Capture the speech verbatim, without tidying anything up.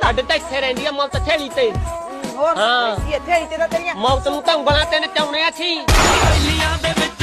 ਸਾਡੇ ਤਾਂ ਇੱਥੇ ਰਹਿੰਦੀ ਆ ਮੌਤ ਥੇਲੀ ਤੇ ਹੋਰ ਇੱਥੇ ਇੱਥੇ ਤਾਂ ਤੇਰੀਆਂ ਮੌਤ ਨੂੰ ਤਾਂ ਉਂਗਲਾਂ ਤੇ ਨਚਾਉਣੇ ਅਸੀਂ